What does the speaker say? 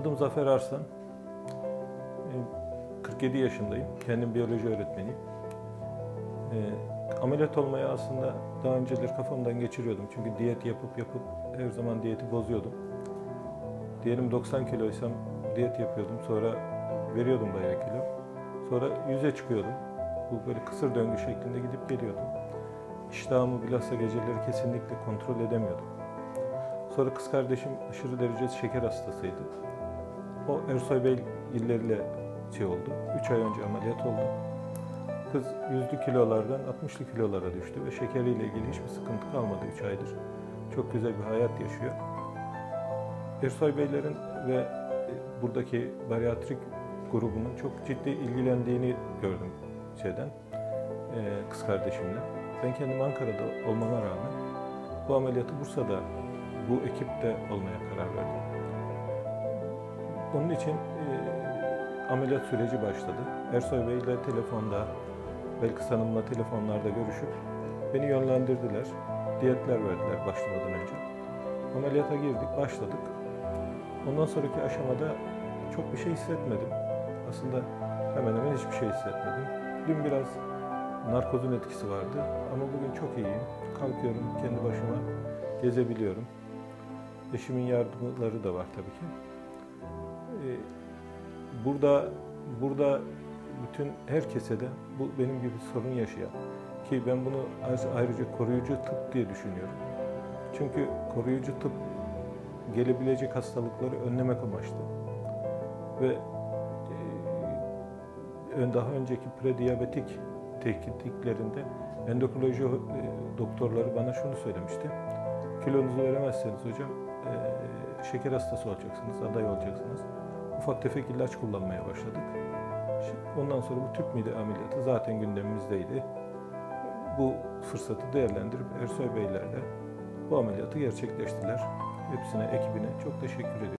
Adım Zafer Arslan. 47 yaşındayım. Kendim biyoloji öğretmeniyim. Ameliyat olmaya aslında daha önceleri kafamdan geçiriyordum. Çünkü diyet yapıp her zaman diyeti bozuyordum. Diyelim 90 kiloysam diyet yapıyordum. Sonra veriyordum bayağı kilo. Sonra 100'e çıkıyordum. Bu böyle kısır döngü şeklinde gidip geliyordum. İştahımı bilhassa geceleri kesinlikle kontrol edemiyordum. Sonra kız kardeşim aşırı derecede şeker hastasıydı. O Ersoy Bey illeriyle oldu. 3 ay önce ameliyat oldu. Kız 100'lü kilolardan 60'lı kilolara düştü ve şekeriyle ilgili hiçbir sıkıntı kalmadı 3 aydır. Çok güzel bir hayat yaşıyor. Ersoy Beylerin ve buradaki bariatrik grubunun çok ciddi ilgilendiğini gördüm kız kardeşimle. Ben kendim Ankara'da olmama rağmen bu ameliyatı Bursa'da bu ekipte olmaya karar verdim. Onun için ameliyat süreci başladı. Ersoy Bey ile telefonda, Belkıs Hanım'la telefonlarda görüşüp beni yönlendirdiler. Diyetler verdiler başlamadan önce. Ameliyata girdik, başladık. Ondan sonraki aşamada çok bir şey hissetmedim. Aslında hemen hemen hiçbir şey hissetmedim. Dün biraz narkozun etkisi vardı ama bugün çok iyiyim. Kalkıyorum, kendi başıma gezebiliyorum. Eşimin yardımları da var tabii ki. Burada bütün herkese de bu benim gibi sorun yaşayan ki ben bunu ayrıca koruyucu tıp diye düşünüyorum. Çünkü koruyucu tıp gelebilecek hastalıkları önlemek amaçlı ve daha önceki prediyabetik tetkiklerinde endokrinoloji doktorları bana şunu söylemişti. Kilonuzu veremezseniz hocam şeker hastası olacaksınız, aday olacaksınız. Ufak tefek ilaç kullanmaya başladık. Ondan sonra bu tüp mide ameliyatı zaten gündemimizdeydi. Bu fırsatı değerlendirip Ersoy Beylerle bu ameliyatı gerçekleştiler. Hepsine, ekibine çok teşekkür ediyorum.